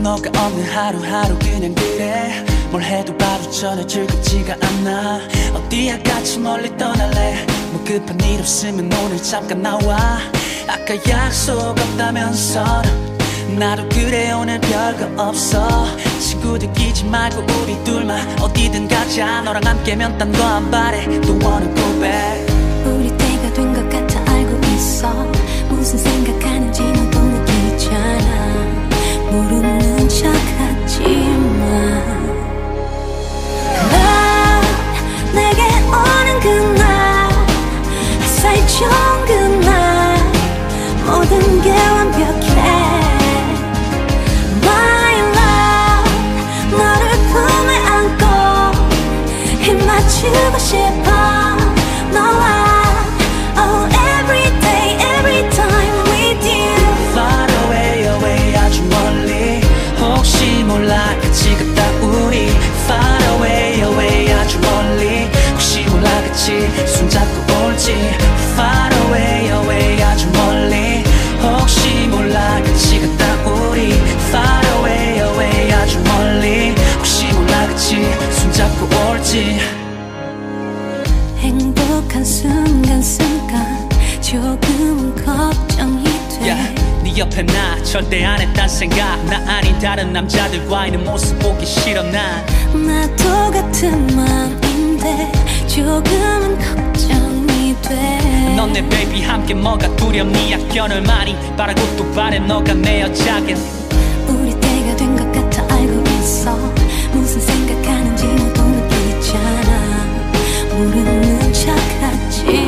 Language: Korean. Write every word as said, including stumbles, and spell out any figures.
너가 없는 하루하루 그냥 그래. 뭘 해도 바로 전에 즐겁지가 않아. 어디야 같이 멀리 떠날래. 뭐 급한 일 없으면 오늘 잠깐 나와. 아까 약속 없다면서 나도 그래 오늘 별거 없어. 친구들 끼지 말고 우리 둘만 어디든 가자. 너랑 함께면 딴 거 안 바래. Don't wanna go back. 우리 때가 된 것 같아 알고 있어. 무슨 생각하는지 너도 느끼잖아. 모르는 척하지마. 넌 내게 오는 그날 햇살 좋은 그날 모든 게 완벽해. My love 너를 품에 안고 힘 맞추고 싶어. 너와 oh every day every time with you. Far away away 아주 멀리. 혹시 몰라 같이 갔다 우리. Far away away 아주 멀리. 혹시 몰라 같이 손잡고 올지. Far away away 아주 멀리. 혹시 몰라 같이 갔다 우리. Far away away 아주 멀리. 혹시 몰라 같이 손잡고 올지. 행복한 순간순간 조금은 걱정이 돼. yeah, 네 옆에 나 절대 안 했단 생각. 나 아닌 다른 남자들과 있는 모습 보기 싫어. 난 나도 같은 마음인데 조금은 걱정이 돼. 넌 내 베이비 함께 뭐가 두렵니. 약견을 많이 바라고 또 바래. 너가 내 여자긴. 우리 때가 된 것 같아 알고 있어. 무슨 생각하는지 너도 느끼잖아. 모르는 척하지